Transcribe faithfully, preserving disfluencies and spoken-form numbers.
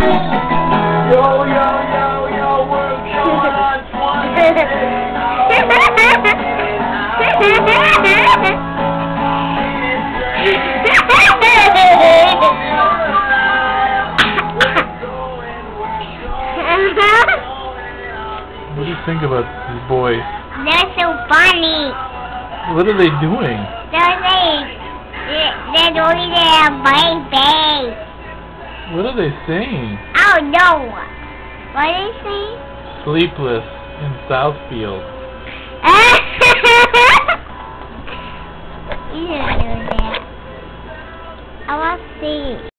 Yo, yo, yo, yo, we're going on What do you think about these boys? They're so funny. What are they doing? They're like, they're doing their baby. What are they saying? Oh no. What are they saying? Sleepless in Southfield. You didn't do that. I want to see.